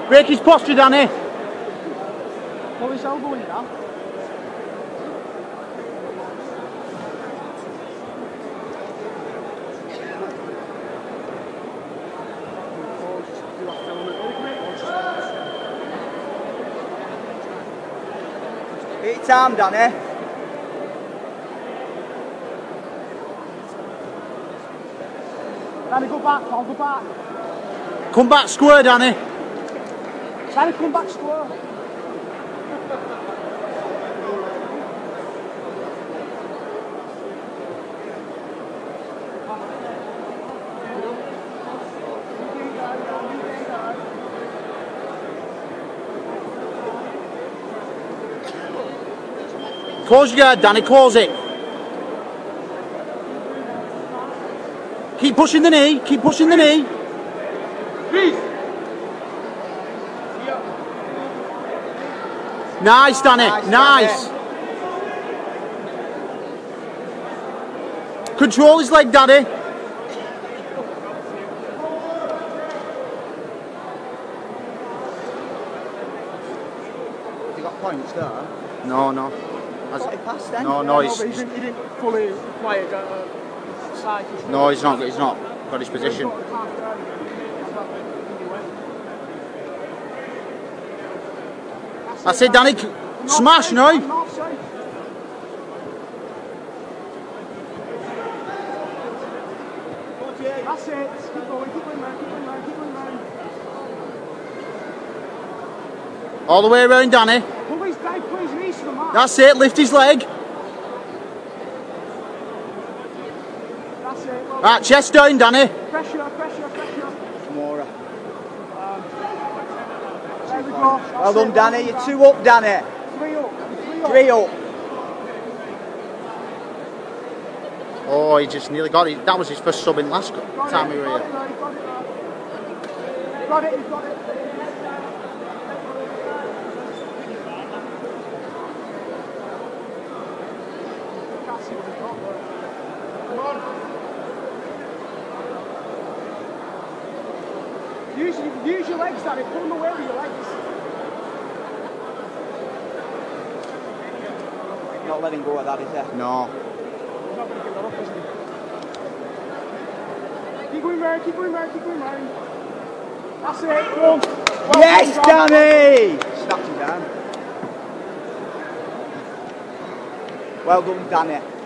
Break his posture, Danny. Pull his elbow in now. Beat time, Danny. Danny, go back, Paul, go back. Come back square, Danny. Danny, come back square. Close your guard, Danny, close it. Keep pushing the knee, keep pushing the knee. Nice, Danny, nice. Control his leg, Danny. You got points there? No, no. Got it past then? No, He didn't fully play it. Side control. No, he's not got his position. That's it, Danny. Smash now. That's it. Keep going, keep going round, keep going round, keep going round. All the way around, Danny. Pull his leg, put his knees to the mat. That's it, lift his leg. That's it. Well, Right, chest down, Danny. pressure, pressure, pressure. More. There we go. Well done, Danny. You're 2 up, Danny. 3 up. 3 up. 3 up. Oh, he just nearly got it. That was his first sub in last time we were here. Got it, he's got it. Can't see what he's got, but... Come on. Use your legs, Danny. Pull them away with your legs. Not letting go of that, is he? No. He's not going to give that up, is he? Keep going round, keep going round, keep going round. That's it, go on. Well Yes, done, Danny! Snapped him down. Well done, Danny.